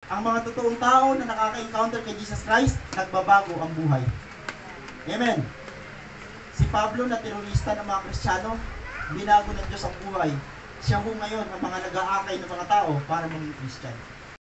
ang mga totoong tao na nakaka-encounter kay Jesus Christ, nagbabago ang buhay. Amen. Si Pablo na terorista ng mga Kristiyano, binago ng Diyos ang buhay. Siya ho ngayon ang mga nag-aakay ng mga tao para maging Christian.